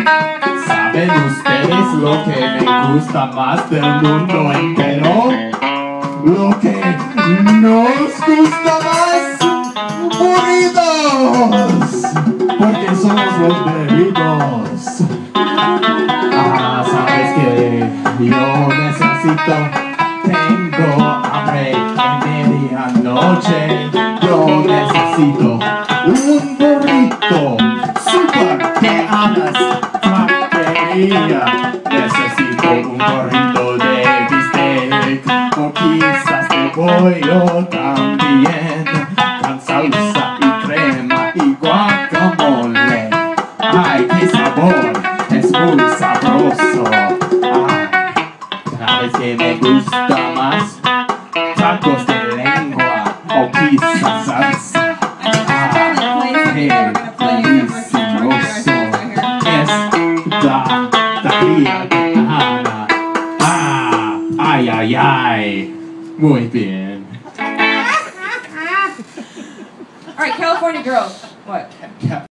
¿Saben ustedes lo que me gusta más del mundo entero? Lo que nos gusta más, burritos, porque somos los burritos. ¿Sabes qué? Yo necesito, tengo hambre en medianoche. Yo necesito un burrito, super que hagas taquería. Necesito un burrito de bistec, o quizás de pollo también, con salsa y crema y guacamole. ¡Ay, qué sabor! Es muy sabroso. ¿Sabes qué me gusta más? Tacos de lengua o quizás salsa. ¡Qué delicioso! Es la taquilla tejana. ¡Ay, ay, ay! Muy bien. All right, California girls. What?